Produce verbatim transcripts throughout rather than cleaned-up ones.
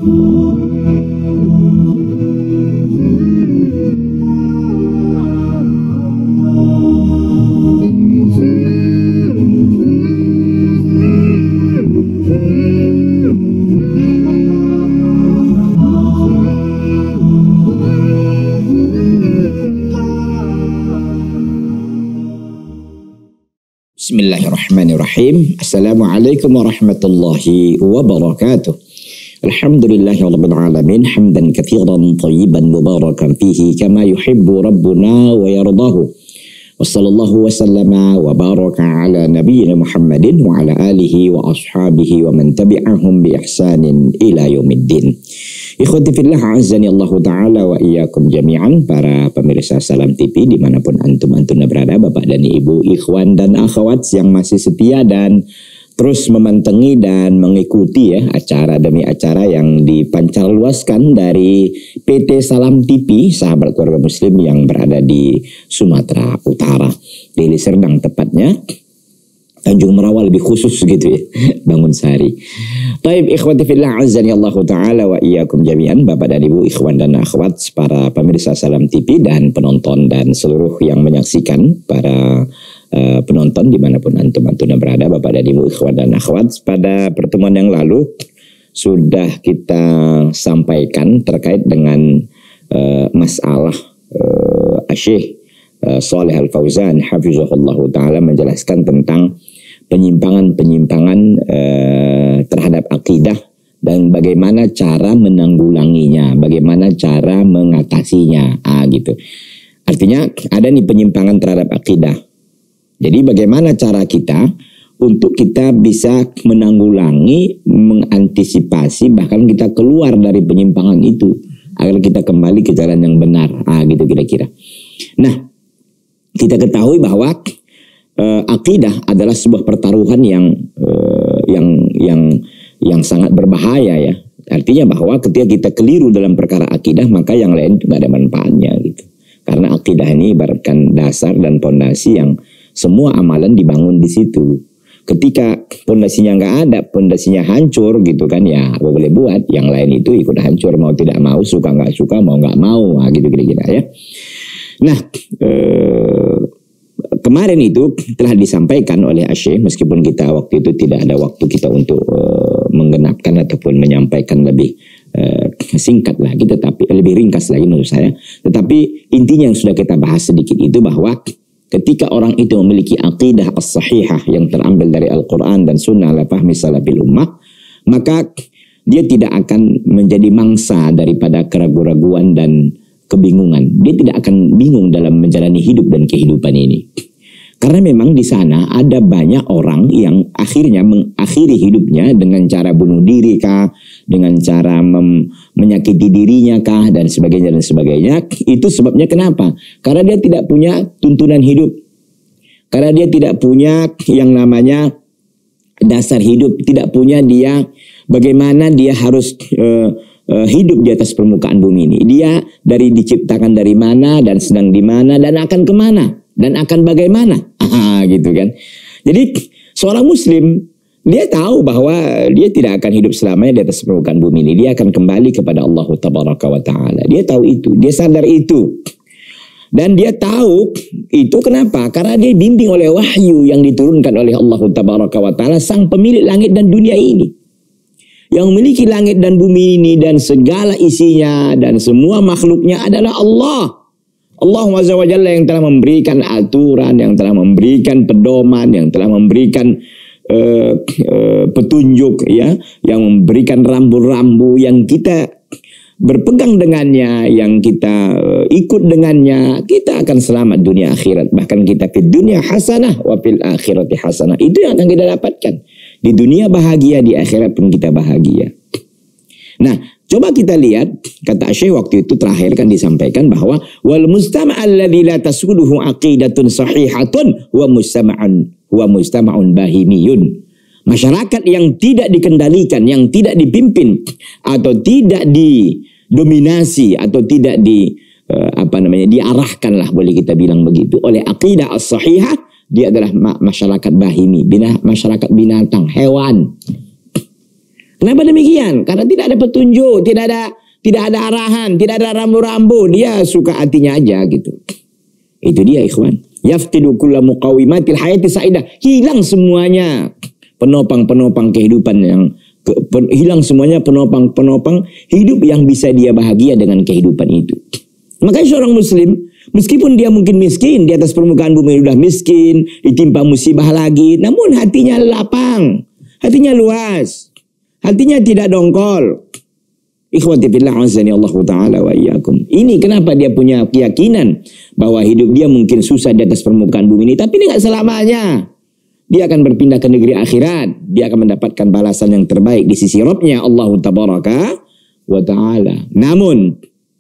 Bismillahirrahmanirrahim. Assalamualaikum warahmatullahi wabarakatuh. Alhamdulillahirabbil alamin hamdan katsiran thayyiban mubarakan fihi kama yuhibbu rabbuna wa yardahu. Wassallallahu wasallama wa baraka ala nabiyyina Muhammadin wa ala alihi wa ashabihi wa man tabi'ahum bi ihsanin ila yaumiddin. Ikhwati fillah, azani Allah Ta'ala wa iyyakum jami'an, para pemirsa Salam T V dimanapun antum-antum berada, bapak dan ibu, ikhwan dan akhwat yang masih setia dan terus memantengi dan mengikuti ya acara demi acara yang dipancarluaskan dari P T Salam T V, sahabat keluarga muslim yang berada di Sumatera Utara, di Deli Serdang tepatnya, Tanjung Merawal lebih khusus gitu ya, Bangun Sari. Taib ikhwati fillah, azani Allah Ta'ala wa iyyakum jami'an, bapak dan ibu, ikhwan dan akhwat, para pemirsa Salam T V dan penonton dan seluruh yang menyaksikan, para uh, penonton dimanapun antum-antum berada, bapak dan ibu, ikhwan dan akhwat. Pada pertemuan yang lalu sudah kita sampaikan terkait dengan uh, masalah uh, Syekh uh, Shalih Al Fauzan hafizahullah ta'ala menjelaskan tentang penyimpangan-penyimpangan eh, terhadap akidah dan bagaimana cara menanggulanginya, bagaimana cara mengatasinya, ah gitu. Artinya ada nih penyimpangan terhadap akidah. Jadi bagaimana cara kita untuk kita bisa menanggulangi, mengantisipasi, bahkan kita keluar dari penyimpangan itu agar kita kembali ke jalan yang benar, ah gitu kira-kira. Nah, kita ketahui bahwa Uh, akidah adalah sebuah pertaruhan yang uh, yang yang yang sangat berbahaya ya. Artinya bahwa ketika kita keliru dalam perkara akidah, maka yang lain itu nggak ada manfaatnya gitu. Karena akidah ini ibaratkan dasar dan pondasi yang semua amalan dibangun di situ. Ketika pondasinya nggak ada, pondasinya hancur gitu kan, ya apa boleh buat, yang lain itu ikut hancur, mau tidak mau, suka nggak suka, mau nggak mau, nah, gitu kira-kira ya. Nah, uh, kemarin itu telah disampaikan oleh Syekh, meskipun kita waktu itu tidak ada waktu kita untuk uh, menggenapkan ataupun menyampaikan lebih uh, singkat lagi, tetapi lebih ringkas lagi menurut saya. Tetapi intinya yang sudah kita bahas sedikit itu bahwa ketika orang itu memiliki aqidah as-sahihah yang terambil dari Al-Quran dan Sunnah ala fahmi salafil ummah, maka dia tidak akan menjadi mangsa daripada keraguan-raguan dan kebingungan. Dia tidak akan bingung dalam menjalani hidup dan kehidupan ini. Karena memang di sana ada banyak orang yang akhirnya mengakhiri hidupnya dengan cara bunuh diri kah, dengan cara mem menyakiti dirinya kah, dan sebagainya dan sebagainya. Itu sebabnya kenapa? Karena dia tidak punya tuntunan hidup. Karena dia tidak punya yang namanya dasar hidup, tidak punya dia bagaimana dia harus uh, uh, hidup di atas permukaan bumi ini. Dia dari diciptakan dari mana dan sedang di mana dan akan kemana dan akan bagaimana, ah, gitu kan. Jadi seorang muslim dia tahu bahwa dia tidak akan hidup selamanya di atas permukaan bumi ini. Dia akan kembali kepada Allah Tabaraka wa Ta'ala. Dia tahu itu, dia sadar itu. Dan dia tahu itu kenapa? Karena dia bimbing oleh wahyu yang diturunkan oleh Allah Tabaraka wa Ta'ala, sang pemilik langit dan dunia ini. Yang memiliki langit dan bumi ini dan segala isinya dan semua makhluknya adalah Allah. Allah Azza wa Jalla yang telah memberikan aturan, yang telah memberikan pedoman, yang telah memberikan uh, uh, petunjuk, ya, yang memberikan rambu-rambu yang kita berpegang dengannya, yang kita uh, ikut dengannya, kita akan selamat dunia akhirat. Bahkan kita di dunia hasanah wa fil akhirati hasanah. Itu yang akan kita dapatkan. Di dunia bahagia, di akhirat pun kita bahagia. Nah, coba kita lihat, kata Syekh waktu itu terakhir kan disampaikan bahwa wal mustama' alladzi la tasuluhu aqidatun sahihatun wa mustama'un wa mustama'un bahimiyun. Masyarakat yang tidak dikendalikan, yang tidak dipimpin atau tidak didominasi atau tidak di uh, apa namanya diarahkan lah, boleh kita bilang begitu, oleh aqidah as-sahihah, dia adalah masyarakat bahimi, bina, masyarakat binatang, hewan. Kenapa demikian? Karena tidak ada petunjuk, tidak ada tidak ada arahan, tidak ada rambu-rambu. Dia suka hatinya aja gitu. Itu dia ikhwan. Yaftidu kulla muqawimatil hayati sa'idah. Hilang semuanya penopang-penopang kehidupan yang ke, pen, hilang semuanya penopang-penopang hidup yang bisa dia bahagia dengan kehidupan itu. Makanya seorang muslim, meskipun dia mungkin miskin, di atas permukaan bumi sudah miskin, ditimpa musibah lagi, namun hatinya lapang, hatinya luas, hatinya tidak dongkol. Ikhwati fillah azani Allah Ta'ala wa iyyakum. Ini kenapa dia punya keyakinan bahwa hidup dia mungkin susah di atas permukaan bumi ini, tapi ini nggak selamanya. Dia akan berpindah ke negeri akhirat. Dia akan mendapatkan balasan yang terbaik di sisi Rabbnya Allah Tabaraka wa Ta'ala. Namun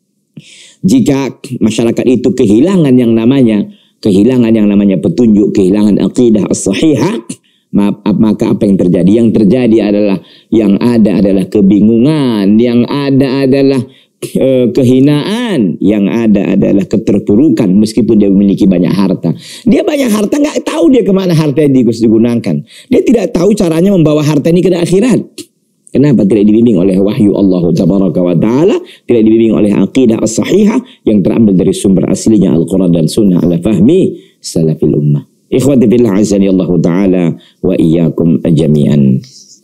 jika masyarakat itu kehilangan yang namanya kehilangan yang namanya petunjuk, kehilangan aqidah as-sahihah, maka apa yang terjadi? Yang terjadi adalah yang ada adalah kebingungan, yang ada adalah uh, kehinaan, yang ada adalah keterpurukan. Meskipun dia memiliki banyak harta, dia banyak harta nggak tahu dia kemana harta digunakan. Dia tidak tahu caranya membawa harta ini ke akhirat. Kenapa? Tidak dibimbing oleh wahyu Allah Tabaraka wa Ta'ala, tidak dibimbing oleh aqidah as-sahihah yang terambil dari sumber aslinya Al-Quran dan Sunnah ala fahmi salafil ummah. Ikhwati billah azani Allah Ta'ala wa iyyakum jami'an.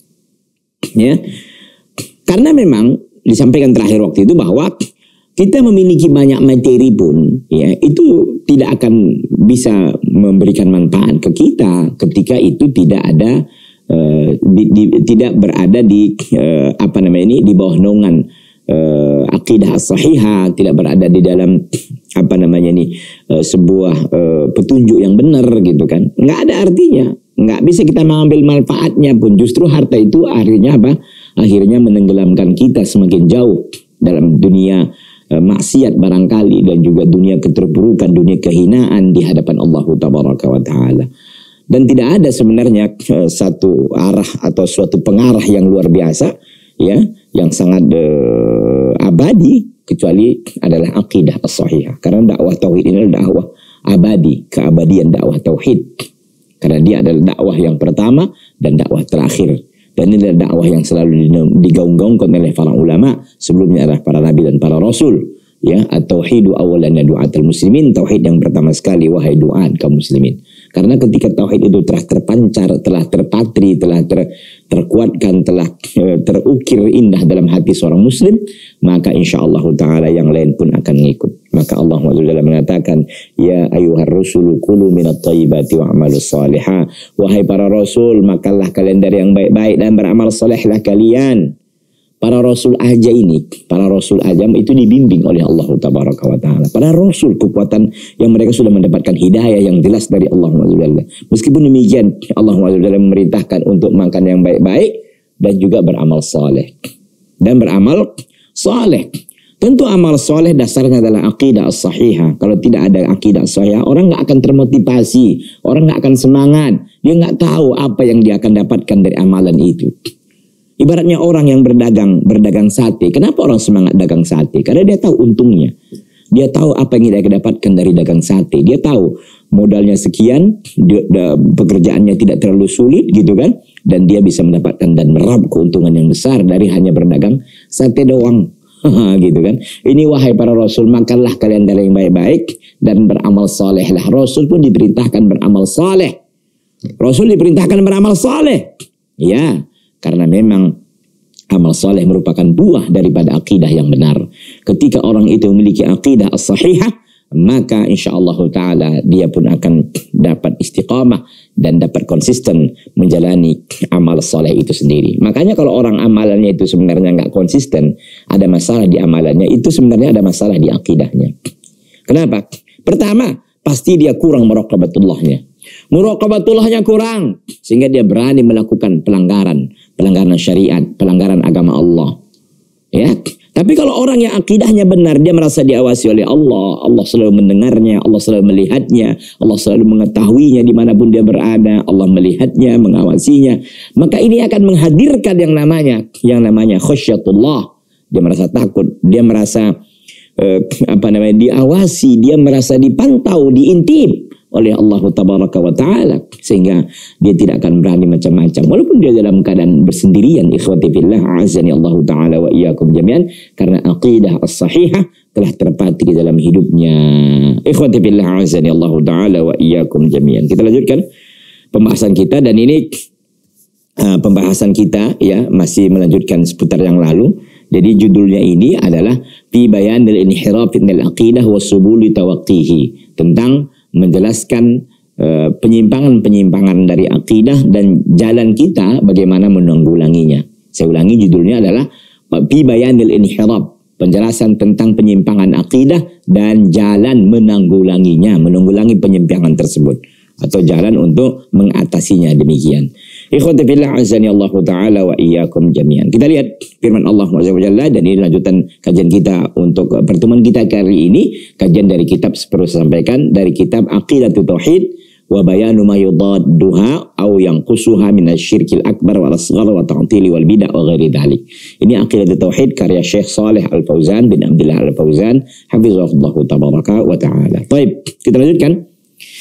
Ya. Karena memang disampaikan terakhir waktu itu bahwa kita memiliki banyak materi pun ya itu tidak akan bisa memberikan manfaat ke kita ketika itu tidak ada uh, di, di, tidak berada di uh, apa namanya ini di bawah naungan uh, aqidah as-sahihah, tidak berada di dalam apa namanya ini uh, sebuah uh, petunjuk yang benar gitu kan. Nggak ada artinya, nggak bisa kita mengambil manfaatnya pun. Justru harta itu akhirnya apa? Akhirnya menenggelamkan kita semakin jauh dalam dunia uh, maksiat barangkali, dan juga dunia keterpurukan, dunia kehinaan di hadapan Allah Tabaraka wa Ta'ala. Dan tidak ada sebenarnya uh, satu arah atau suatu pengarah yang luar biasa ya, yang sangat uh, abadi kecuali adalah aqidah as-sahihah. Karena dakwah tauhid ini adalah dakwah abadi, keabadian dakwah tauhid. Karena dia adalah dakwah yang pertama dan dakwah terakhir. Dan ini adalah dakwah yang selalu digaung-gaungkan oleh para ulama, sebelumnya adalah para nabi dan para rasul. Ya, at-tauhidu awalannya du'atul muslimin, tauhid yang pertama sekali wahai du'at kaum muslimin. Karena ketika tauhid itu telah terpancar, telah terpatri, telah ter, terkuatkan, telah e, terukir indah dalam hati seorang muslim, maka insyaallah ta'ala yang lain pun akan mengikut. Maka Allah Subhanahu mengatakan, ya ayyuhar rusulu kulu minat thayyibati wa'malus salihah. Wahai para rasul, makanlah kalian dari yang baik-baik dan beramal salehlah kalian. Para rasul aja ini, para rasul ajam itu dibimbing oleh Allah Tabaraka wa Ta'ala. Para rasul, kekuatan yang mereka sudah mendapatkan hidayah yang jelas dari Allah Subhanahu wa taala. Meskipun demikian, Allah Subhanahu wa taala memerintahkan untuk makan yang baik-baik dan juga beramal saleh. Dan beramal saleh. Tentu amal saleh dasarnya adalah aqidah as-sahihah. Kalau tidak ada aqidah as-sahihah, orang nggak akan termotivasi, orang nggak akan semangat. Dia nggak tahu apa yang dia akan dapatkan dari amalan itu. Ibaratnya orang yang berdagang, berdagang sate. Kenapa orang semangat dagang sate? Karena dia tahu untungnya. Dia tahu apa yang dia dapatkan dari dagang sate. Dia tahu modalnya sekian, dia, dia, pekerjaannya tidak terlalu sulit gitu kan. Dan dia bisa mendapatkan dan meraup keuntungan yang besar dari hanya berdagang sate doang. Gitu kan. Ini wahai para rasul, makanlah kalian dari yang baik-baik dan beramal salehlah. Rasul pun diperintahkan beramal saleh. Rasul diperintahkan beramal saleh. Ya. Karena memang amal saleh merupakan buah daripada akidah yang benar. Ketika orang itu memiliki akidah as-sahihah, maka insyaallah ta'ala dia pun akan dapat istiqamah dan dapat konsisten menjalani amal saleh itu sendiri. Makanya kalau orang amalannya itu sebenarnya nggak konsisten, ada masalah di amalannya, itu sebenarnya ada masalah di akidahnya. Kenapa? Pertama, pasti dia kurang muraqabatullahnya. Muraqabatullahnya kurang, sehingga dia berani melakukan pelanggaran, pelanggaran syariat, pelanggaran agama Allah. Ya, tapi kalau orang yang akidahnya benar, dia merasa diawasi oleh Allah, Allah selalu mendengarnya, Allah selalu melihatnya, Allah selalu mengetahuinya dimanapun dia berada, Allah melihatnya, mengawasinya. Maka ini akan menghadirkan yang namanya, yang namanya khasyatullah. Dia merasa takut, dia merasa uh, apa namanya diawasi, dia merasa dipantau, diintip. oleh Allah Tabaraka wa Ta'ala, sehingga dia tidak akan berani macam-macam walaupun dia dalam keadaan bersendirian. Ikhwati fillah, a'azzani Allah Ta'ala wa iyyakum jami'an, karena aqidah as-sahihah telah terpati di dalam hidupnya. Ikhwati fillah, a'azzani Allah Ta'ala wa iyyakum jami'an. Kita lanjutkan pembahasan kita, dan ini uh, pembahasan kita ya masih melanjutkan seputar yang lalu. Jadi judulnya ini adalah fi bayanil inhiraf minal aqidah wasubuli tawaqqihi, tentang menjelaskan uh, penyimpangan-penyimpangan dari akidah dan jalan kita bagaimana menanggulanginya. Saya ulangi, judulnya adalah fi bayanil inhiraf, penjelasan tentang penyimpangan akidah dan jalan menanggulanginya, menanggulangi penyimpangan tersebut atau jalan untuk mengatasinya. Demikian. Ikhwati fillah, azani Allah Ta'ala wa iyyakum jami'an. Kita lihat firman Allah Azza wa Jalla, dan ini lanjutan kajian kita untuk pertemuan kita kali ini. Kajian dari kitab, seperti saya sampaikan, dari kitab Aqidatul Tauhid wa bayanu ma yudadduha aw yanqusuha min asyirkil akbar wal asghar wa ta'tili wal bid'ah wa ghairi dzalik. Ini Aqidatul Tauhid karya Syekh Saleh Al-Fauzan bin Abdullah Al-Fauzan hafizahullah tabaraka wa ta'ala. Baik, kita lanjutkan.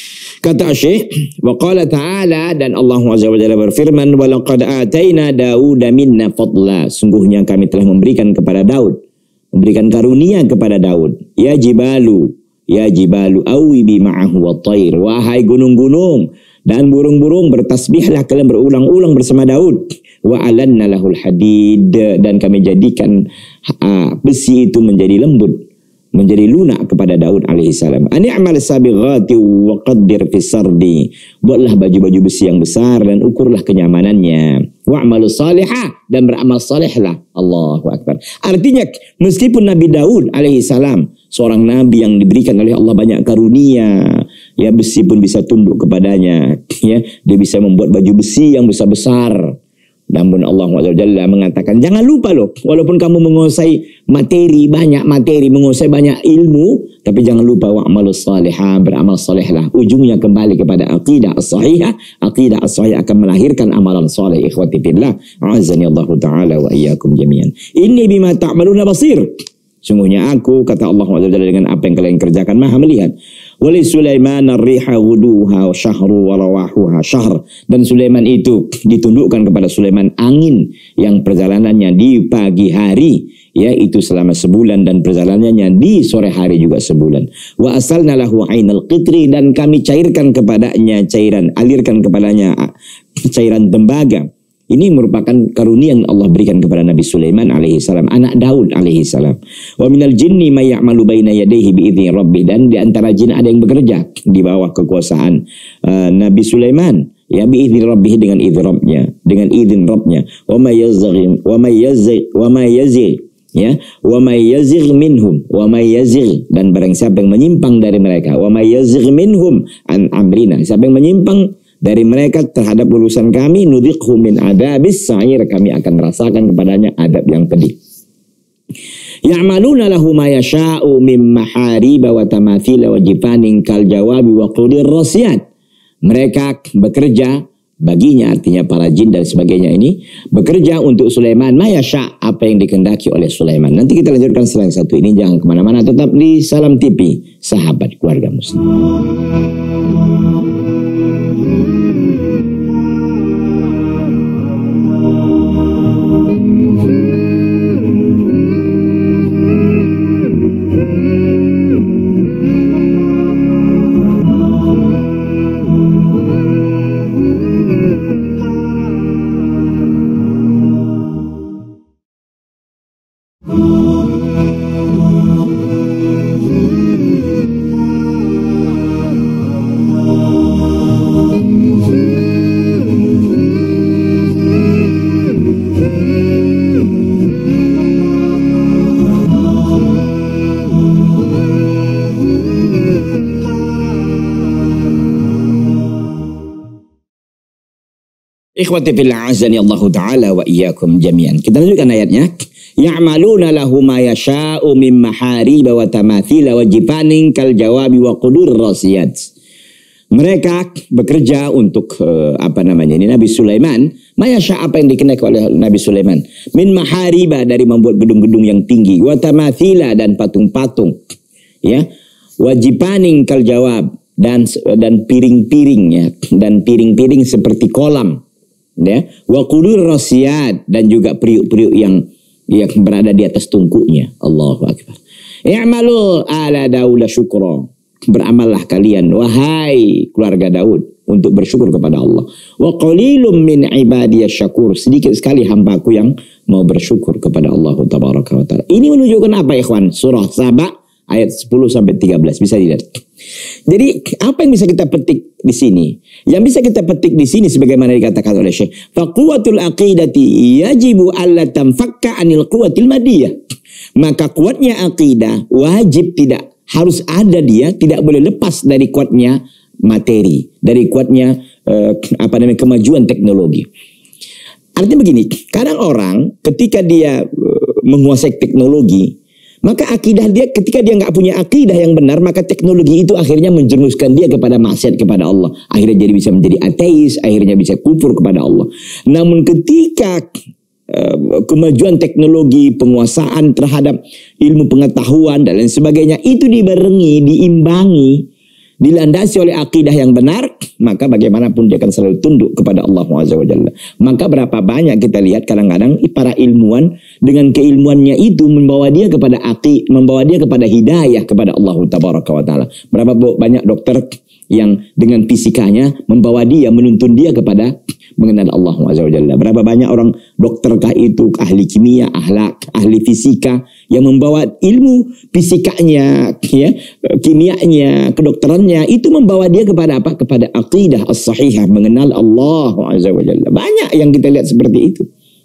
Kata Syekh, wa qala ta'ala, dan Allah Azza wa Jalla berfirman, wa laqad atayna Dauda minna fadla, sungguhnya kami telah memberikan kepada Daud, memberikan karunia kepada Daud. Ya jibalu, ya jibalu awibi ma'ahu wa tayr, wahai gunung-gunung dan burung-burung, bertasbihlah kalian berulang-ulang bersama Daud. Wa alanna lahul hadid, dan kami jadikan uh, besi itu menjadi lembut, menjadi lunak kepada Daud alaihissalam. Ani'mal sabighati wa qaddir fi sardi, buatlah baju-baju besi yang besar dan ukurlah kenyamanannya. Wa'malu salihah, dan beramal salihlah. Allahu akbar. Artinya meskipun Nabi Daud alaihissalam seorang nabi yang diberikan oleh Allah banyak karunia, ya besi pun bisa tunduk kepadanya, ya dia bisa membuat baju besi yang besar-besar. Namun Allah Jalla mengatakan, jangan lupa loh, walaupun kamu menguasai materi, banyak materi, menguasai banyak ilmu, tapi jangan lupa wa'malu salihah, beramal salihlah. Ujungnya kembali kepada aqidah as-sahihah. Aqidah as-sahihah akan melahirkan amalan salih. Ikhwati fillah, a'azzani Allah Ta'ala wa iyyakum jami'an. Inni bima ta'maluna basir. Sungguhnya aku, kata Allah Jalla, dengan apa yang kalian kerjakan maha melihat. Wali Sulaiman ar-riha ghuduha wa syahru wa rawahuha syahr, dan Sulaiman itu ditundukkan kepada Sulaiman angin yang perjalanannya di pagi hari, yaitu selama sebulan, dan perjalanannya di sore hari juga sebulan. Wa asalna lahu ainal qitri, dan kami cairkan kepadanya cairan, alirkan kepadanya cairan tembaga. Ini merupakan karunia yang Allah berikan kepada Nabi Sulaiman alaihissalam, anak Daud alaihissalam. Wa minal jinni may ya'malu baina yadayhi bi'idzni rabbih, dan di antara jin ada yang bekerja di bawah kekuasaan uh, Nabi Sulaiman, ya bi'idzni rabbih, dengan izin Rabbnya, dengan izin Rabbnya. Wa may yazghim wa may yazigh wa may yazigh, ya, wa may yazigh minhum, wa may yazigh, dan barang siapa yang menyimpang dari mereka, wa may yazigh minhum an amrina, siapa yang menyimpang dari mereka terhadap urusan kami, nudhiqhu min adabis sa'ir, kami akan rasakan kepadanya adab yang pedih. Ya'maluna lahu ma yasha'u min mahariba wa tamathila wa jifanin kal jawabi wa qudir rasiyat. Mereka bekerja baginya, artinya para jin dan sebagainya ini bekerja untuk Sulaiman, ma yasha', apa yang dikehendaki oleh Sulaiman. Nanti kita lanjutkan setelah yang satu ini. Jangan kemana-mana, tetap di Salam T V, sahabat keluarga muslim. Ikhwati fillah, azani Allah Ta'ala wa iyyakum jami'an. Kita lanjutkan ayatnya. Ya'maluna lahu ma yasha'u min mahariba wa tamathila wa jifanin kal jawabi wa qudur rasiyat. Mereka bekerja untuk uh, apa namanya ini Nabi Sulaiman. Ma yasha', apa yang dikehendaki oleh Nabi Sulaiman. Min mahariba, dari membuat gedung-gedung yang tinggi. Wa tamathila, dan patung-patung. Ya. Wa jifanin kal jawab, dan dan piring-piringnya dan piring-piring seperti kolam, ya, wa qudur rasiyat, dan juga periuk-periuk yang yang berada di atas tungkunya. Allahu akbar. I'malu ala Daud syukra, beramallah kalian wahai keluarga Daud untuk bersyukur kepada Allah. Wa qalilum min ibadiyasy syakur, sedikit sekali hambaku yang mau bersyukur kepada Allah tabaraka wa taala. Ini menunjukkan apa, ikhwan? Surah Saba ayat sepuluh sampai tiga belas, bisa dilihat. Jadi apa yang bisa kita petik di sini? Yang bisa kita petik di sini sebagaimana dikatakan oleh Syekh, faqwatul aqidati yajibu alla tanfakka anil quwwatil madiyah. Maka kuatnya akidah wajib tidak harus ada, dia tidak boleh lepas dari kuatnya materi, dari kuatnya eh, apa namanya kemajuan teknologi. Artinya begini, kadang orang ketika dia eh, menguasai teknologi, maka akidah dia, ketika dia nggak punya akidah yang benar, maka teknologi itu akhirnya menjerumuskan dia kepada maksiat kepada Allah. Akhirnya jadi bisa menjadi ateis, akhirnya bisa kufur kepada Allah. Namun ketika uh, kemajuan teknologi, penguasaan terhadap ilmu pengetahuan dan lain sebagainya itu dibarengi, diimbangi, dilandasi oleh akidah yang benar, maka bagaimanapun dia akan selalu tunduk kepada Allah Azza wa Jalla. Maka berapa banyak kita lihat kadang-kadang para ilmuwan dengan keilmuannya itu membawa dia kepada aqi, membawa dia kepada hidayah kepada Allah Tabaraka wa Taala. Berapa banyak dokter yang dengan fisikanya membawa dia, menuntun dia kepada mengenal Allah Azza wa Jalla. Berapa banyak orang dokterkah itu, ahli kimia, ahlak, ahli fisika, yang membawa ilmu fisikanya, ya, kimianya, kedokterannya, itu membawa dia kepada apa? Kepada aqidah as-sahihah, mengenal Allah Azza wa Jalla. Banyak yang kita lihat seperti itu.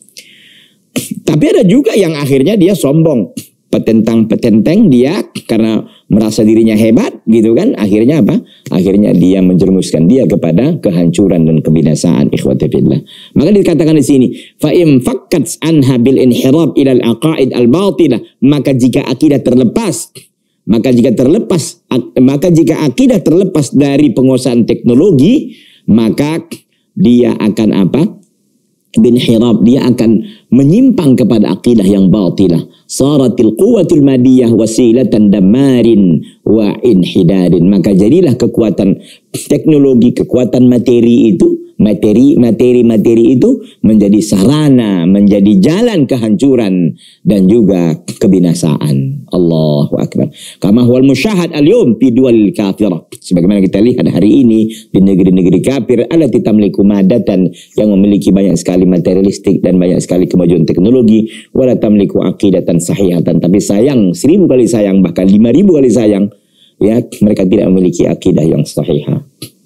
Tapi ada juga yang akhirnya dia sombong, petentang-petenteng dia karena merasa dirinya hebat gitu kan, akhirnya apa? Akhirnya dia menjerumuskan dia kepada kehancuran dan kebinasaan, ikhwati fillah. Maka dikatakan di sini, fa in fakkat anha bil inhirab ila al aqaid al batilah, maka jika akidah terlepas, maka jika terlepas maka jika akidah terlepas dari penguasaan teknologi, maka dia akan apa? Bin hirab, dia akan menyimpang kepada akidah yang batilah. Saratil quwwatul madiyah wasilatan damarin wa inhidarin. Maka jadilah kekuatan teknologi, kekuatan materi itu, materi materi materi itu menjadi sarana, menjadi jalan kehancuran dan juga kebinasaan. Allahu akbar. Kama huwal musyahad al-yawm fi duwal kafirah. Sebagaimana kita lihat hari ini di negeri-negeri kafir, allati tamliku madatan, yang memiliki banyak sekali materialistik dan banyak sekali kemajuan teknologi, wala tamliku aqidatan sahihatan, tapi sayang, seribu kali sayang, bahkan lima ribu kali sayang, ya, mereka tidak memiliki akidah yang sahihah.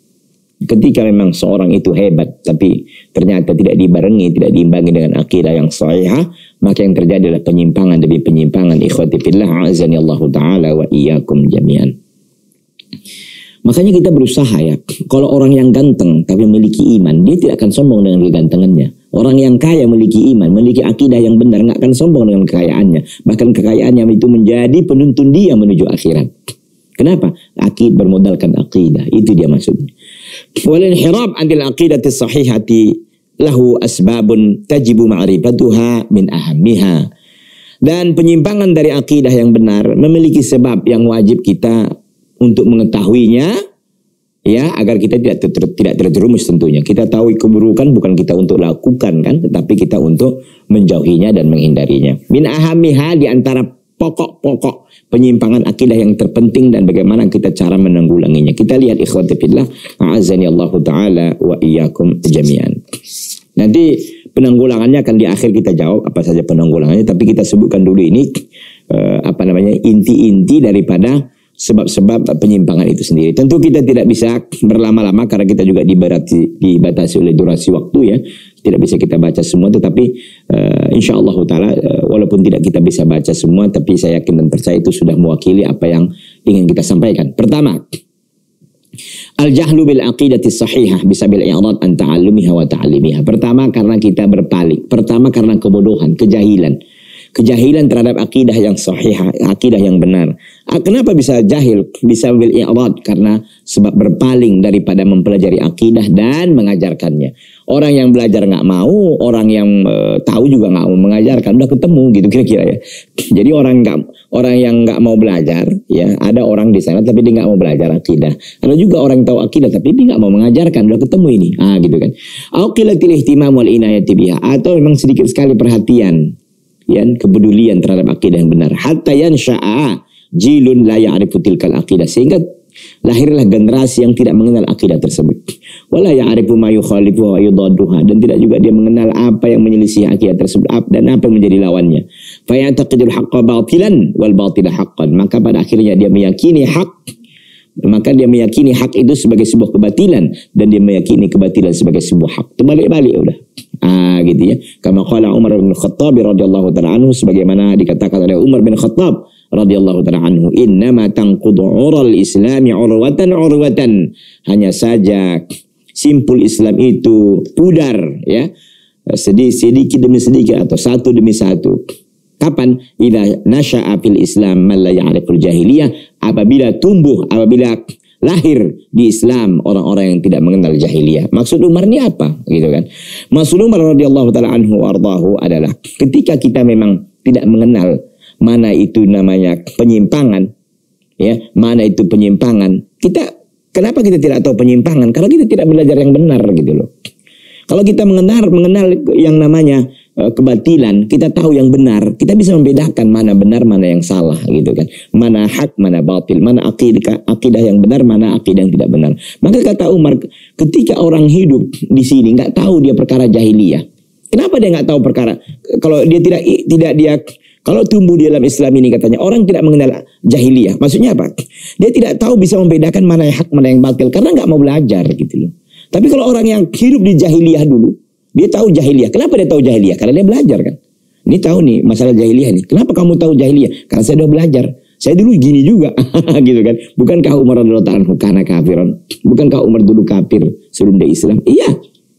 Ketika memang seorang itu hebat, tapi ternyata tidak dibarengi, tidak diimbangi dengan akidah yang sahihah, maka yang terjadi adalah penyimpangan demi penyimpangan. Ikhwati fillah, azani Allah Ta'ala wa iyyakum jami'an. Makanya kita berusaha, ya, kalau orang yang ganteng tapi memiliki iman, dia tidak akan sombong dengan kegantengannya. Orang yang kaya memiliki iman, memiliki akidah yang benar, nggak akan sombong dengan kekayaannya. Bahkan kekayaannya itu menjadi penuntun dia menuju akhirat. Kenapa? Akid bermodalkan akidah, itu dia maksudnya. Wal inhirab anil aqidati sahihati lahu asbabun tajibu ma'rifatuha min ahammiha. Dan penyimpangan dari akidah yang benar memiliki sebab yang wajib kita untuk mengetahuinya, ya, agar kita tidak ter, tidak terjerumus tentunya. Kita tahu keburukan bukan kita untuk lakukan kan, tetapi kita untuk menjauhinya dan menghindarinya. Min ahammiha, di antara pokok-pokok penyimpangan akidah yang terpenting dan bagaimana kita cara menanggulanginya. Kita lihat ikhwati fillah, a'azani Allah Ta'ala wa iyyakum jami'an. Nanti penanggulangannya akan di akhir kita jawab apa saja penanggulangannya, tapi kita sebutkan dulu ini uh, apa namanya inti-inti daripada sebab-sebab penyimpangan itu sendiri. Tentu kita tidak bisa berlama-lama karena kita juga dibatasi, dibatasi oleh durasi waktu, ya. Tidak bisa kita baca semua, tetapi uh, insya Allah Ta'ala uh, walaupun tidak kita bisa baca semua, tapi saya yakin dan percaya itu sudah mewakili apa yang ingin kita sampaikan. Pertama, al-jahlu bil aqidati sahihah bisabil i'rad an ta'allumiha wa ta'alimiha. Pertama karena kita berpaling. Pertama karena kebodohan, kejahilan. Kejahilan terhadap akidah yang sahihah, akidah yang benar. Kenapa bisa jahil? Bisa bil i'rad, karena sebab berpaling daripada mempelajari akidah dan mengajarkannya. Orang yang belajar nggak mau, orang yang uh, tahu juga nggak mau mengajarkan, udah ketemu gitu kira-kira, ya. Jadi orang nggak orang yang nggak mau belajar, ya ada orang di sana tapi dia nggak mau belajar akidah. Ada juga orang tahu akidah tapi dia nggak mau mengajarkan. Udah ketemu ini, ah gitu kan. Aqilatil ihtimam wal inayati biha, atau memang sedikit sekali perhatian, ya kepedulian terhadap akidah yang benar. Hatta yansha'a jilun la ya'rifu tilkal aqidah, sehingga lahirlah generasi yang tidak mengenal akidah tersebut. Wala ya'rifu ma yukhalifu wa yudadduha, dan tidak juga dia mengenal apa yang menyelisih akidah tersebut dan apa yang menjadi lawannya. Fa ya'taqidul haqqa batilan wal batila haqqan, maka pada akhirnya dia meyakini hak, maka dia meyakini hak itu sebagai sebuah kebatilan dan dia meyakini kebatilan sebagai sebuah hak. Terbalik-balik udah. Ah gitu ya. Kama qala Umar bin Khattab radhiyallahu taala anhu, sebagaimana dikatakan oleh Umar bin Khattab radhiyallahu taala anhu, innama tanqudu ural islami urwatan urwatan, hanya saja simpul Islam itu pudar, ya, sedikit sedikit demi sedikit atau satu demi satu. Kapan? Idza nasya'a fil Islam man la ya'riful jahiliyah, apabila tumbuh, apabila lahir di Islam orang-orang yang tidak mengenal jahiliyah. Maksud Umar ini apa? Gitu kan. Maksud Umar radhiyallahu taala anhu wardahu adalah ketika kita memang tidak mengenal mana itu namanya penyimpangan, ya, mana itu penyimpangan. Kita, kenapa kita tidak tahu penyimpangan? Karena kita tidak belajar yang benar gitu loh. Kalau kita mengenal mengenal yang namanya uh, kebatilan, kita tahu yang benar, kita bisa membedakan mana benar, mana yang salah gitu kan. Mana hak, mana batil, mana akidah akidah yang benar, mana akidah yang tidak benar. Maka kata Umar, ketika orang hidup di sini nggak tahu dia perkara jahiliyah. Kenapa dia nggak tahu perkara? Kalau dia tidak tidak dia Kalau tumbuh di dalam Islam ini, katanya orang tidak mengenal jahiliyah. Maksudnya apa? Dia tidak tahu bisa membedakan mana yang hak, mana yang batil, karena nggak mau belajar gitu loh. Tapi kalau orang yang hidup di jahiliyah dulu, dia tahu jahiliyah. Kenapa dia tahu jahiliyah? Karena dia belajar kan. Ini tahu nih masalah jahiliyah nih. Kenapa kamu tahu jahiliyah? Karena saya sudah belajar. Saya dulu gini juga, gitu kan. Bukankah Umar radhiyallahu anhu kana kafiran? Bukankah Umar dulu kafir sebelum dia Islam? Iya.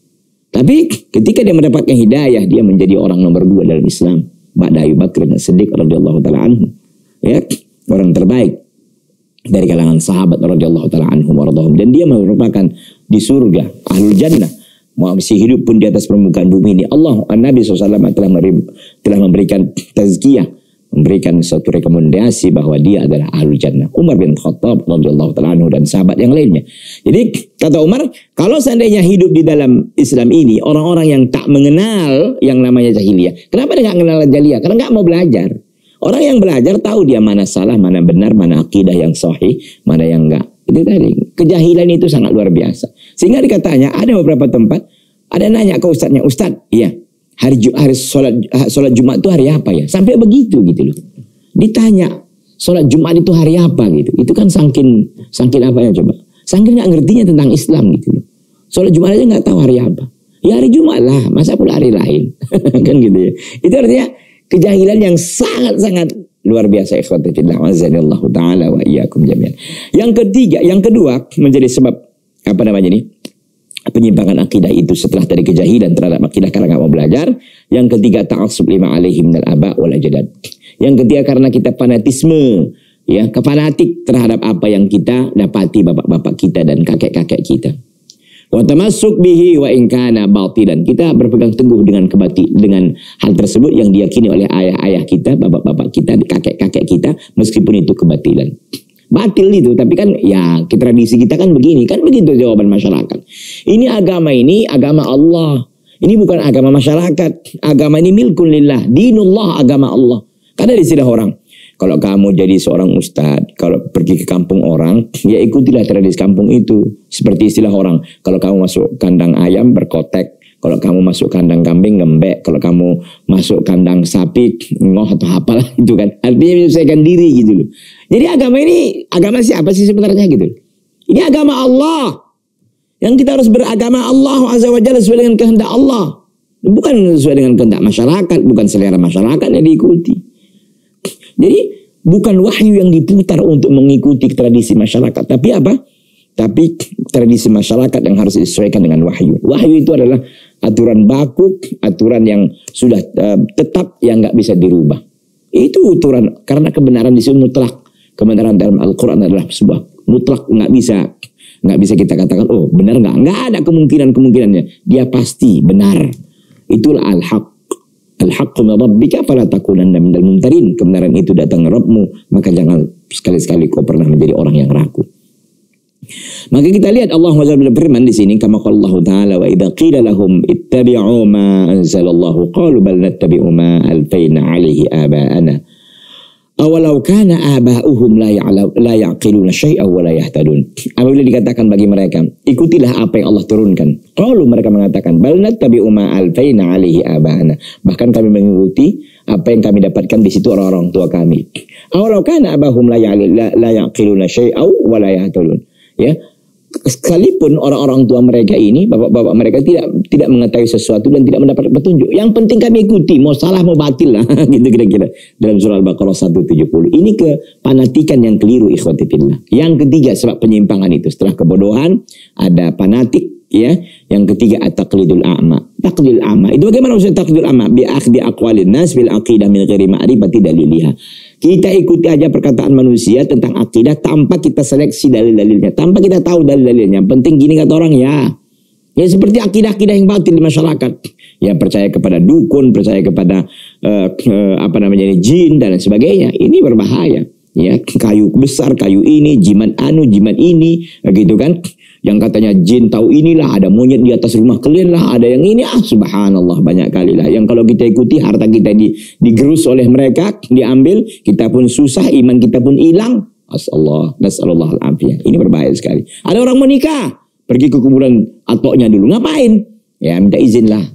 Tapi ketika dia mendapatkan hidayah, dia menjadi orang nomor dua dalam Islam. Ba'da Abu Bakr As-Siddiq radhiyallahu taala anhu, ya, orang terbaik dari kalangan sahabat radhiyallahu taala anhum waradhahum, dan dia merupakan di surga ahlul jannah, masih hidup pun di atas permukaan bumi ini. Allah, Nabi shallallahu alaihi wasallam telah telah memberikan tazkiyah, memberikan suatu rekomendasi bahwa dia adalah ahlul jannah. Umar bin Khattab radhiyallahu taala anhu dan sahabat yang lainnya. Jadi kata Umar, kalau seandainya hidup di dalam Islam ini orang-orang yang tak mengenal yang namanya jahiliyah. Kenapa dia nggak mengenal jahiliyah? Karena nggak mau belajar. Orang yang belajar tahu dia mana salah, mana benar, mana akidah yang sahih, mana yang enggak. Itu tadi, kejahilan itu sangat luar biasa. Sehingga dikatanya ada beberapa tempat, ada nanya ke ustadznya, Ustadz, iya, hari hari sholat sholat Jumat itu hari apa ya? Sampai begitu gitu loh. Ditanya sholat Jumat itu hari apa gitu. Itu kan saking saking apa ya coba? Saking nggak ngertinya tentang Islam gitu loh. Sholat Jumat aja nggak tahu hari apa. Ya hari Jumat lah, masa pula hari lain. Kan gitu ya. Itu artinya kejahilan yang sangat-sangat luar biasa. Ikhwati fillah, wa'azanillahu ta'ala wa iyyakum jami'an. Yang ketiga, yang kedua menjadi sebab apa namanya ini? Penyimpangan akidah itu setelah tadi kejahilan terhadap akidah karena nggak mau belajar. Yang ketiga, ta'assub lima alaihim minal aba' wal ajdad. Yang ketiga karena kita fanatisme, ya, kefanatik terhadap apa yang kita dapati bapak-bapak kita dan kakek-kakek kita. Wa tamassuk bihi wa in kana batilan. Kita berpegang teguh dengan kebati dengan hal tersebut yang diyakini oleh ayah-ayah kita, bapak-bapak kita, kakek-kakek kita, meskipun itu kebatilan. Batil itu, tapi kan ya tradisi kita kan begini, kan begitu jawaban masyarakat. Ini agama ini agama Allah. Ini bukan agama masyarakat. Agama ini milkun lillah, dinullah, agama Allah. Karena istilah orang, kalau kamu jadi seorang ustadz, kalau pergi ke kampung orang, ya ikutilah tradisi kampung itu. Seperti istilah orang, kalau kamu masuk kandang ayam berkotek, kalau kamu masuk kandang kambing ngembek, kalau kamu masuk kandang sapi ngoh atau apalah itu kan. Artinya menyesuaikan diri gitu loh. Jadi agama ini, agama siapa sih sebenarnya gitu? Ini agama Allah. Yang kita harus beragama Allah Azza wa Jalla sesuai dengan kehendak Allah. Bukan sesuai dengan kehendak masyarakat, bukan selera masyarakat yang diikuti. Jadi bukan wahyu yang diputar untuk mengikuti tradisi masyarakat, tapi apa? Tapi tradisi masyarakat yang harus disesuaikan dengan wahyu. Wahyu itu adalah aturan baku, aturan yang sudah uh, tetap yang nggak bisa dirubah. Itu aturan karena kebenaran di sini mutlak. Kebenaran dalam Al-Quran adalah sebuah mutlak, nggak bisa nggak bisa kita katakan oh benar nggak, nggak ada kemungkinan kemungkinannya. Dia pasti benar. Itulah al-haq. Al-haqqu min rabbika fala takunanna minal mumtarin. Kebenaran itu datang dari Rabbmu, maka jangan sekali-sekali kau pernah menjadi orang yang ragu. Maka kita lihat Allah berfirman di sini, kama qala Allah Ta'ala, wa idza qila lahum ittabi'u ma anzalallahu qalu bal nattabi'u ma alfayna 'alaihi aba'ana awalau kana aba'uhum la ya'lam la ya'qiluna syai'an wa la yahtadun. Apabila dikatakan bagi mereka, ikutilah apa yang Allah turunkan, qalu, mereka mengatakan, bal nattabi'u ma alfayna 'alaihi aba'ana, bahkan kami mengikuti apa yang kami dapatkan di situ orang-orang tua kami. Awalau kana aba'uhum la ya'qiluna syai'an wa la yahtadun. Ya, sekalipun orang-orang tua mereka ini, bapak-bapak mereka tidak tidak mengetahui sesuatu dan tidak mendapat petunjuk, yang penting kami ikuti, mau salah mau batil lah, gitu kira-kira, dalam surah Al-Baqarah seratus tujuh puluh. Ini kepanatikan yang keliru, ikhwati fillah. Yang ketiga, sebab penyimpangan itu, setelah kebodohan ada fanatik, ya. Yang ketiga, at-taqlidul a'ma. Taqlidul a'ma itu bagaimana maksudnya taqlidul a'ma? Bi akhdi aqwalin nas bil aqidah min ghairi ma'rifati daliliha. Kita ikuti aja perkataan manusia tentang akidah tanpa kita seleksi dalil-dalilnya, tanpa kita tahu dalil-dalilnya. Penting gini kata orang, ya. Ya seperti akidah-akidah yang batil di masyarakat. Ya percaya kepada dukun, percaya kepada uh, uh, apa namanya ini, jin dan sebagainya. Ini berbahaya. Ya, kayu besar, kayu ini, jimat anu, jimat ini, gitu kan. Yang katanya jin tahu inilah, ada monyet di atas rumah kalian lah, ada yang ini, ah subhanallah, banyak kali lah. Yang kalau kita ikuti, harta kita di, digerus oleh mereka, diambil, kita pun susah, iman kita pun hilang. Asallah, nasallallahu al-afiyah. Ini berbahaya sekali. Ada orang mau nikah, pergi ke kuburan atoknya dulu, ngapain? Ya minta izin lah.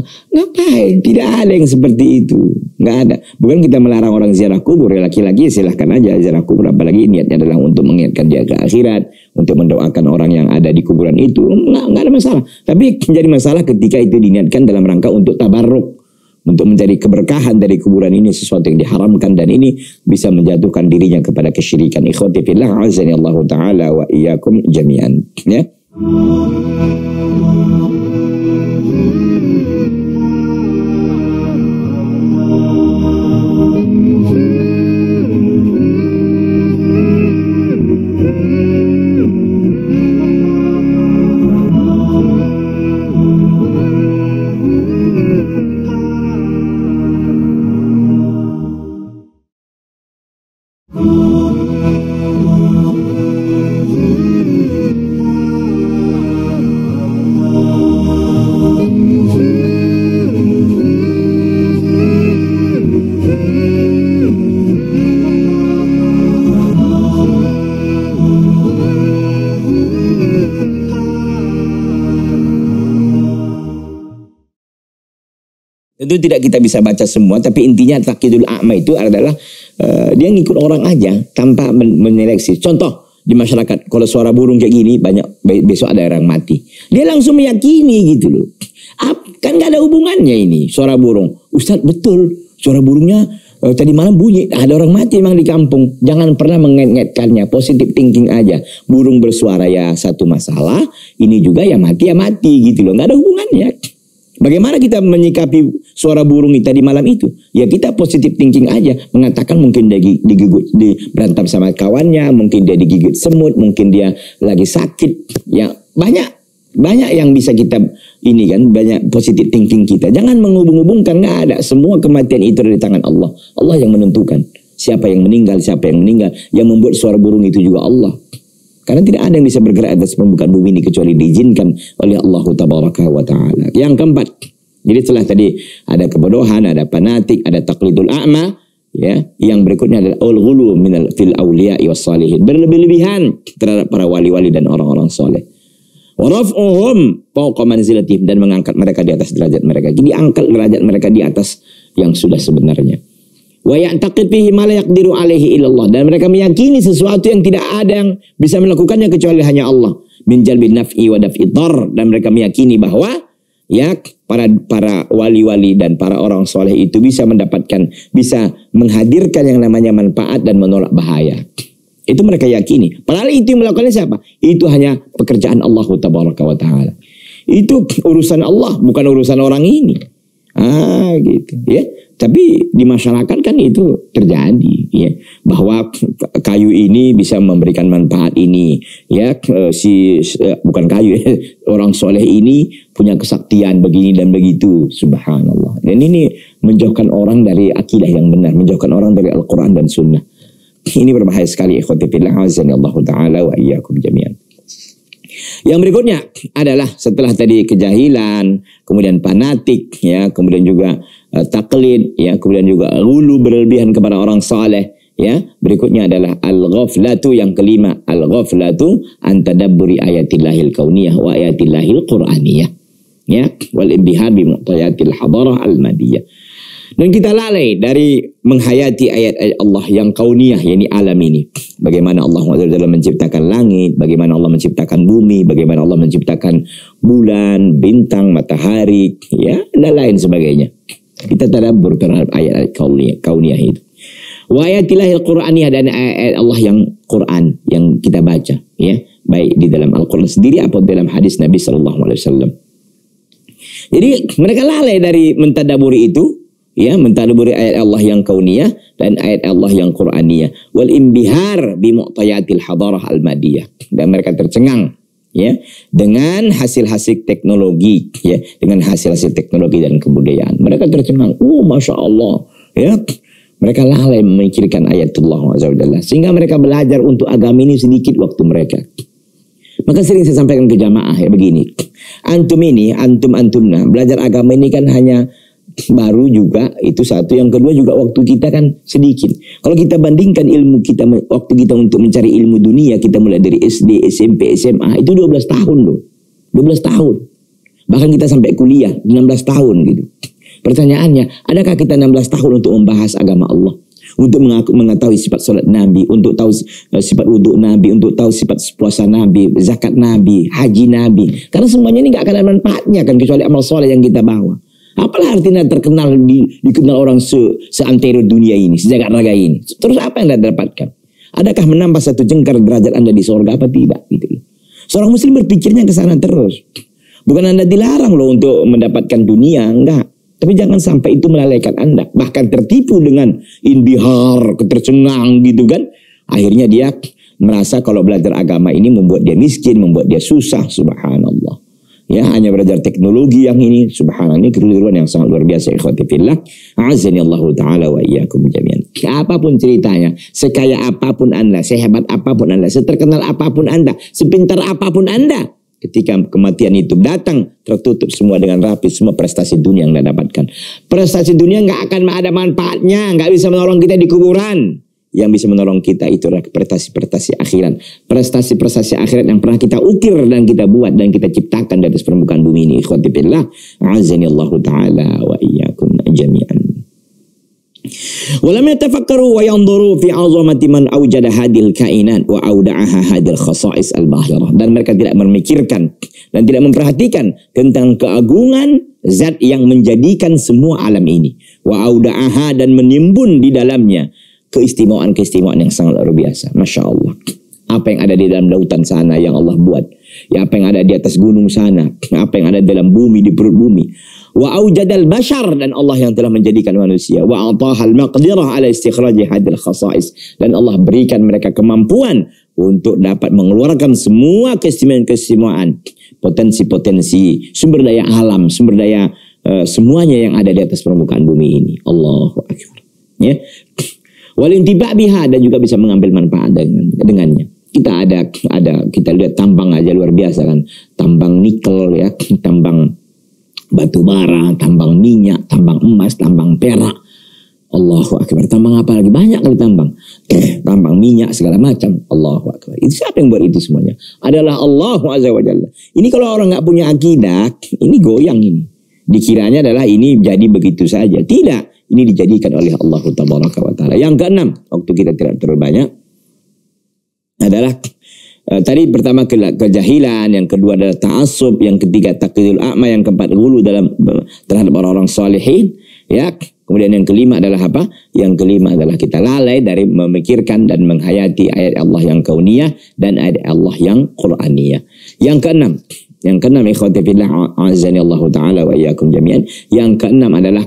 Ngapain? Tidak ada yang seperti itu. Nggak ada. Bukan kita melarang orang ziarah kubur. Ya laki-laki silahkan aja ziarah kubur. Apalagi niatnya adalah untuk mengingatkan dia ke akhirat. Untuk mendoakan orang yang ada di kuburan itu. Nggak, nggak ada masalah. Tapi menjadi masalah ketika itu diniatkan dalam rangka untuk tabarruk. Untuk mencari keberkahan dari kuburan ini. Sesuatu yang diharamkan. Dan ini bisa menjatuhkan dirinya kepada kesyirikan. Ikhwati fillah. Azani Allah Ta'ala wa iyyakum jami'an. Ya. Tentu tidak kita bisa baca semua, tapi intinya taqlidul a'ma itu adalah uh, dia ngikut orang aja tanpa men menyeleksi. Contoh di masyarakat, kalau suara burung kayak gini banyak, besok ada orang mati, dia langsung meyakini gitu loh. Kan gak ada hubungannya ini suara burung. Ustadz betul suara burungnya uh, tadi malam bunyi, ada orang mati memang di kampung. Jangan pernah mengait-ngaitkannya, positive thinking aja. Burung bersuara ya satu masalah, ini juga ya mati ya mati gitu loh, nggak ada hubungannya. Bagaimana kita menyikapi suara burung tadi malam itu? Ya kita positive thinking aja, mengatakan mungkin dia digigit, di berantem sama kawannya, mungkin dia digigit semut, mungkin dia lagi sakit. Ya banyak banyak yang bisa kita ini kan, banyak positive thinking kita. Jangan menghubung-hubungkan, nggak ada. Semua kematian itu dari tangan Allah. Allah yang menentukan siapa yang meninggal, siapa yang meninggal. Yang membuat suara burung itu juga Allah. Karena tidak ada yang bisa bergerak atas permukaan bumi ini kecuali diizinkan oleh Allah Tabaraka wa Ta'ala. Yang keempat, jadi setelah tadi ada kebodohan, ada fanatik, ada taqlidul a'ma, ya, yang berikutnya adalah al-ghulu minal fil awliya'i was salihin, berlebih-lebihan terhadap para wali-wali dan orang-orang soleh. Wa raf'uhum fawqa manzilatihim, dan mengangkat mereka di atas derajat mereka. Jadi angkat derajat mereka di atas yang sudah sebenarnya. Wa ya'taqid fihi ma la yaqdiru alaihi illallah, dan mereka meyakini sesuatu yang tidak ada yang bisa melakukannya kecuali hanya Allah. Min jalbin naf'i wa daf'i dhar, dan mereka meyakini bahwa ya para para wali-wali dan para orang soleh itu bisa mendapatkan, bisa menghadirkan yang namanya manfaat dan menolak bahaya. Itu mereka yakini. Padahal itu yang melakukannya siapa? Itu hanya pekerjaan Allah Tabaraka wa Ta'ala. Itu urusan Allah, bukan urusan orang ini. Ah gitu ya. Tapi di masyarakat kan itu terjadi, ya, bahwa kayu ini bisa memberikan manfaat ini, ya, si bukan kayu, ya, orang soleh ini punya kesaktian begini dan begitu, subhanallah. Dan ini menjauhkan orang dari akidah yang benar, menjauhkan orang dari Al-Quran dan Sunnah. Ini berbahaya sekali, ikhwati fillah, azanillahu ta'ala wa iyyakum jami'an. Yang berikutnya adalah setelah tadi kejahilan, kemudian fanatik, ya, kemudian juga uh, taklid, ya, kemudian juga ghulu berlebihan kepada orang saleh, ya. Berikutnya adalah al-ghaflatu, yang kelima, al-ghaflatu an tadabburi ayatillahil kauniyah wa ayatillahil qur'aniyah, ya, wal inbihar bi muqtayatil hadarah al-madiyah. Dan kita lalai dari menghayati ayat-ayat Allah yang kauniyah, yakni alam ini. Bagaimana Allah menciptakan langit, bagaimana Allah menciptakan bumi, bagaimana Allah menciptakan bulan, bintang, matahari, ya, dan lain sebagainya. Kita tadabbur terhadap ayat-ayat kauniyah, kauniyah itu. Wa ayatilahil qur'aniyah, dan ayat Allah yang Quran yang kita baca, ya, baik di dalam Al-Quran sendiri atau dalam hadis Nabi sallallahu alaihi wasallam. Jadi mereka lalai dari mentadaburi itu, ya, mentadaburi ayat Allah yang kauniyah dan ayat Allah yang Qur'aniyah, wal imbihar bi muqtayatil hadarah al-madiyah, dan mereka tercengang, ya, dengan hasil-hasil teknologi, ya, dengan hasil-hasil teknologi dan kebudayaan. Mereka tercengang, oh masya Allah, ya. Mereka lalai memikirkan ayatullah azza wa jalla, sehingga mereka belajar untuk agama ini sedikit waktu mereka. Maka sering saya sampaikan ke jamaah, ya, begini, antum ini, antum antunna, belajar agama ini kan hanya baru juga, itu satu. Yang kedua juga waktu kita kan sedikit. Kalau kita bandingkan ilmu kita, waktu kita untuk mencari ilmu dunia, kita mulai dari S D, S M P, S M A, itu dua belas tahun loh. dua belas tahun. Bahkan kita sampai kuliah enam belas tahun gitu. Pertanyaannya, adakah kita enam belas tahun untuk membahas agama Allah? Untuk mengetahui sifat salat Nabi, untuk tahu sifat wudhu Nabi, untuk tahu sifat puasa Nabi, zakat Nabi, haji Nabi. Karena semuanya ini gak akan ada manfaatnya kan, kecuali amal soleh yang kita bawa. Apalah artinya terkenal, di, dikenal orang se, seantero dunia ini, sejagat raga ini. Terus apa yang Anda dapatkan? Adakah menambah satu jengkar derajat Anda di surga apa tidak? Gitu. Seorang muslim berpikirnya ke sana terus. Bukan Anda dilarang loh untuk mendapatkan dunia, enggak. Tapi jangan sampai itu melalaikan Anda. Bahkan tertipu dengan indihar, ketercengang gitu kan. Akhirnya dia merasa kalau belajar agama ini membuat dia miskin, membuat dia susah, subhanallah. Ya, hanya belajar teknologi yang ini, subhanallah, ini keliruan yang sangat luar biasa, ikhwati fillah, azanillahu ta'ala wa iyyakum jami'an. Apapun ceritanya, sekaya apapun Anda, sehebat apapun Anda, seterkenal apapun Anda, sepintar apapun Anda, ketika kematian itu datang, tertutup semua dengan rapi, semua prestasi dunia yang Anda dapatkan. Prestasi dunia nggak akan ada manfaatnya, nggak bisa menolong kita di kuburan. Yang bisa menolong kita itu adalah prestasi-prestasi akhirat. Prestasi-prestasi akhirat yang pernah kita ukir dan kita buat dan kita ciptakan di atas permukaan bumi ini. Ikhwati fillah, azanillahu ta'ala wa iyyakum jami'an. Walam yatafakkaru wa yanzuru fi 'azamati man awjada hadhil kainat wa auda'aha hadhil khasa'is al-bahirah. Dan mereka tidak memikirkan dan tidak memperhatikan tentang keagungan zat yang menjadikan semua alam ini. Wa auda'aha, dan menimbun di dalamnya keistimewaan-keistimewaan yang sangat luar biasa. Masya Allah. Apa yang ada di dalam lautan sana yang Allah buat. Ya, apa yang ada di atas gunung sana. Apa yang ada dalam bumi, di perut bumi. Wa aujadal bashar, dan Allah yang telah menjadikan manusia. Wa atahal maqdirah ala istikhraji hadil khasa'is. Dan Allah berikan mereka kemampuan untuk dapat mengeluarkan semua keistimewaan-keistimewaan. Potensi-potensi, sumber daya alam, sumber daya uh, semuanya yang ada di atas permukaan bumi ini. Allahu Akbar. Ya. Walintiba biha, dan juga bisa mengambil manfaat dengan dengannya. Kita ada ada kita lihat tambang aja luar biasa kan, tambang nikel, ya, tambang batu bara, tambang minyak, tambang emas, tambang perak. Allahu Akbar. Tambang apa lagi? Banyak kali tambang. Eh, tambang minyak segala macam. Allahu Akbar. Itu siapa yang buat itu semuanya? Adalah Allah Azza wa Jalla. Ini kalau orang nggak punya akidah, ini goyang ini. Dikiranya adalah ini jadi begitu saja. Tidak. Ini dijadikan oleh Allah Tabaraka wa Ta'ala. Yang keenam, waktu kita tidak terlalu banyak, adalah uh, tadi pertama ke, kejahilan, yang kedua adalah ta'assub, yang ketiga taqlidul a'ma, yang keempat ghulu dalam terhadap orang-orang salihin, ya. Kemudian yang kelima adalah apa? Yang kelima adalah kita lalai dari memikirkan dan menghayati ayat Allah yang kauniyah dan ayat Allah yang Qur'aniyah. Yang keenam, yang keenam ikhwati fillah azanillahu ta'ala wa iyyakum jami'an. Yang keenam adalah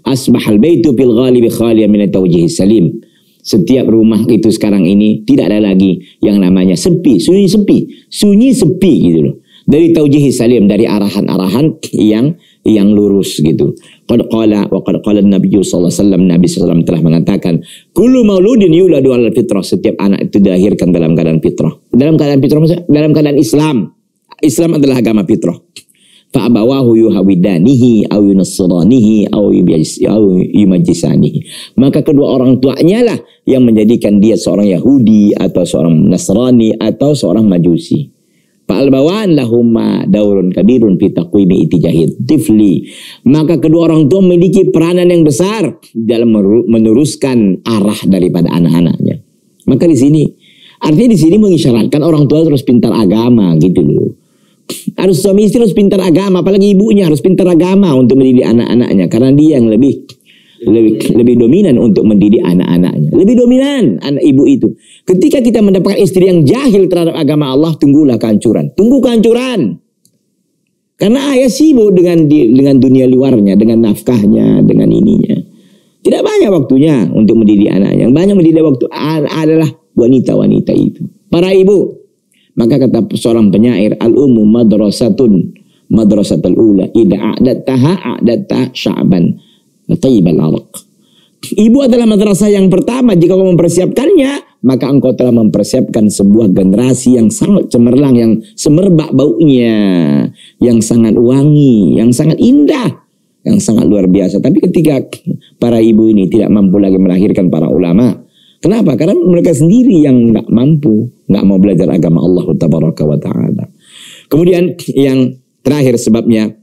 Asbahal baitu fil ghalibi khaliyan min at-tawjih salim. Setiap rumah itu sekarang ini tidak ada lagi yang namanya sepi, sunyi sepi, sunyi sepi gitu loh. Dari taujihi salim, dari arahan-arahan yang yang lurus gitu. Qad qala wa qad qala an-nabiy sallallahu alaihi wasallam, Nabi sallallahu alaihi wasallam telah mengatakan, kullu mauludin yuladu 'alal fitrah, setiap anak itu dilahirkan dalam keadaan fitrah. Dalam keadaan fitrah maksudnya dalam keadaan Islam. Islam adalah agama fitrah. Fa abawahu yuhawidanihi aw yunassiranihi aw yumajjisanihi. Maka kedua orang tuanya lah yang menjadikan dia seorang Yahudi atau seorang Nasrani atau seorang Majusi. Fa'al-bawaan lahumma daurun kabirun fi taqwimi itijahid tifli. Maka kedua orang tua memiliki peranan yang besar dalam meneruskan arah daripada anak-anaknya. Maka di sini artinya di sini mengisyaratkan orang tua terus pintar agama gitu loh. Harus suami istri harus pintar agama, apalagi ibunya harus pintar agama untuk mendidik anak-anaknya, karena dia yang lebih lebih lebih dominan untuk mendidik anak-anaknya. Lebih dominan anak ibu itu. Ketika kita mendapatkan istri yang jahil terhadap agama Allah, tunggulah kehancuran. Tunggu kehancuran. Karena ayah sibuk dengan di, dengan dunia luarnya, dengan nafkahnya, dengan ininya. Tidak banyak waktunya untuk mendidik anaknya. Yang banyak mendidik waktu adalah wanita-wanita itu. Para ibu. Maka kata seorang penyair, al-ummu madrasatun madrasatul ula idza a'dattaha a'datta sya'ban tayyibal araq. Ibu adalah madrasah yang pertama. Jika kau mempersiapkannya, maka engkau telah mempersiapkan sebuah generasi yang sangat cemerlang, yang semerbak baunya, yang sangat wangi, yang sangat indah, yang sangat luar biasa. Tapi ketika para ibu ini tidak mampu lagi melahirkan para ulama, kenapa? Karena mereka sendiri yang nggak mampu, nggak mau belajar agama Allah Tabaraka wa Ta'ala. Kemudian yang terakhir sebabnya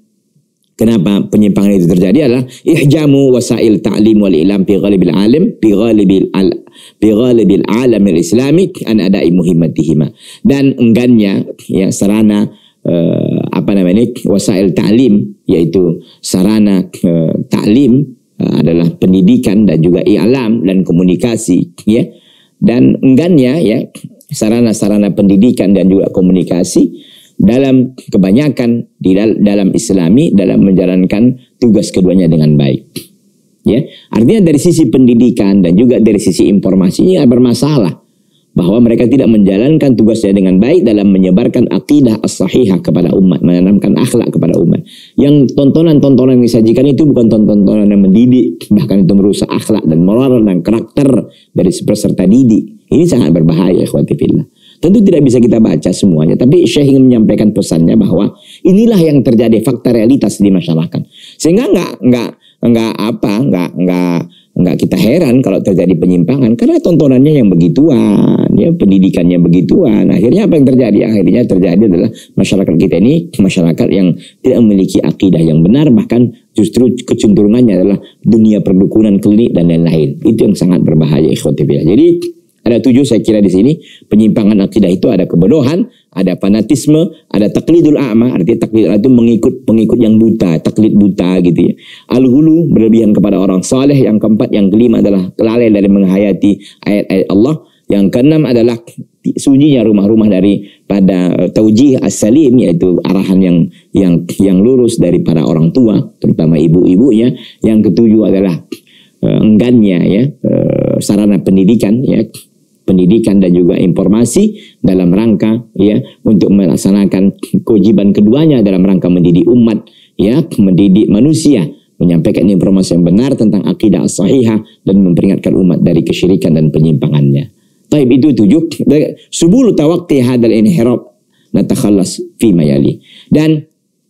kenapa penyimpangan itu terjadi adalah ihjamu wasail ta'lim wal ilam fi ghalibil alim fi ghalibil al fi ghalibil alam al-islami an ada'i muhimmatihima. Dan enggannya ya sarana uh, apa namanya wasail ta'lim, yaitu sarana uh, ta'lim adalah pendidikan dan juga i'lam dan komunikasi ya, dan enggannya ya sarana-sarana pendidikan dan juga komunikasi dalam kebanyakan di dal dalam Islami dalam menjalankan tugas keduanya dengan baik ya. Artinya dari sisi pendidikan dan juga dari sisi informasinya bermasalah, bahwa mereka tidak menjalankan tugasnya dengan baik dalam menyebarkan akidah as-sahihah kepada umat, menanamkan akhlak kepada umat. Yang tontonan-tontonan yang disajikan itu bukan tontonan yang mendidik, bahkan itu merusak akhlak dan moral dan karakter dari peserta didik. Ini sangat berbahaya, ikhwati fillah. Tentu tidak bisa kita baca semuanya, tapi Syekh ingin menyampaikan pesannya bahwa inilah yang terjadi, fakta realitas di masyarakat. Sehingga enggak enggak enggak apa, enggak enggak enggak kita heran kalau terjadi penyimpangan, karena tontonannya yang begituan, ya pendidikannya begituan. Akhirnya apa yang terjadi? Akhirnya terjadi adalah masyarakat kita ini masyarakat yang tidak memiliki akidah yang benar, bahkan justru kecenderungannya adalah dunia perdukunan, klinik dan lain-lain. Itu yang sangat berbahaya, ikhwati fillah. Jadi ada tujuh saya kira di sini penyimpangan akidah itu ada kebodohan, ada fanatisme, ada taklidul a'ma, artinya taklid itu mengikut pengikut yang buta, taklid buta gitu ya. Al-hulu berlebihan kepada orang saleh, yang keempat, yang kelima adalah lalai dari menghayati ayat-ayat Allah, yang keenam adalah sunyinya rumah-rumah dari pada taujih as-salim, yaitu arahan yang yang yang lurus dari para orang tua, terutama ibu-ibunya. Yang ketujuh adalah uh, enggannya ya uh, sarana pendidikan ya, pendidikan dan juga informasi dalam rangka ya untuk melaksanakan kewajiban keduanya dalam rangka mendidik umat ya, mendidik manusia, menyampaikan informasi yang benar tentang akidah as-sahihah dan memperingatkan umat dari kesyirikan dan penyimpangannya. Taib itu tujuh subul tawaqqi hadal inhirab natakhallas fi mayali. Dan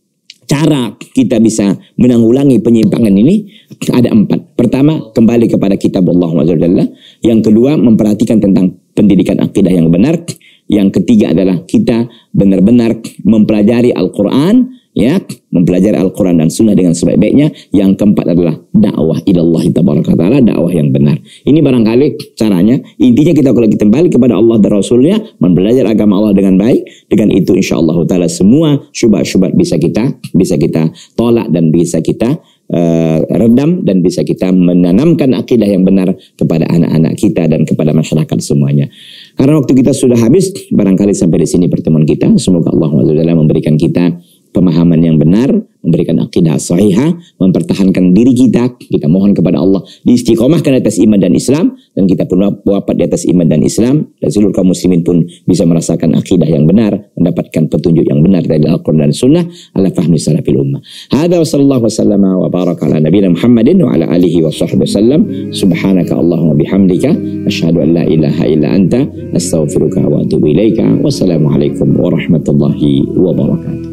cara kita bisa menanggulangi penyimpangan ini ada empat. Pertama, kembali kepada kitab Allah Azza wa Jalla. Yang kedua, memperhatikan tentang pendidikan akidah yang benar. Yang ketiga adalah kita benar-benar mempelajari Al-Quran, ya, mempelajari Al-Quran dan Sunnah dengan sebaik-baiknya. Yang keempat adalah dakwah ilallah tabaraka ta'ala, dakwah yang benar. Ini barangkali caranya. Intinya kita kalau kita kembali kepada Allah dan Rasulnya, mempelajari agama Allah dengan baik. Dengan itu insya Allah ta'ala semua syubhat-syubhat bisa kita bisa kita tolak dan bisa kita uh, redam, dan bisa kita menanamkan akidah yang benar kepada anak-anak kita dan kepada masyarakat semuanya. Karena waktu kita sudah habis, barangkali sampai di sini pertemuan kita. Semoga Allah Subhanahu wa taala memberikan kita pemahaman yang benar, memberikan akidah sahihah, mempertahankan diri kita. Kita mohon kepada Allah diistiqomahkan atas iman dan Islam, dan kita pun wafat di atas iman dan Islam, dan seluruh kaum muslimin pun bisa merasakan akidah yang benar, mendapatkan petunjuk yang benar dari Al-Quran dan Sunnah ala fahmi salafil ummah. Hadza wa sallallahu wasallam wa baraka ala nabiyina Muhammadin wa ala alihi wa sahbihi wasallam. Subhanaka Allahumma bihamdika asyhadu an la ilaha illa anta astaghfiruka wa atubu ilaika. Wassalamualaikum warahmatullahi wabarakatuh.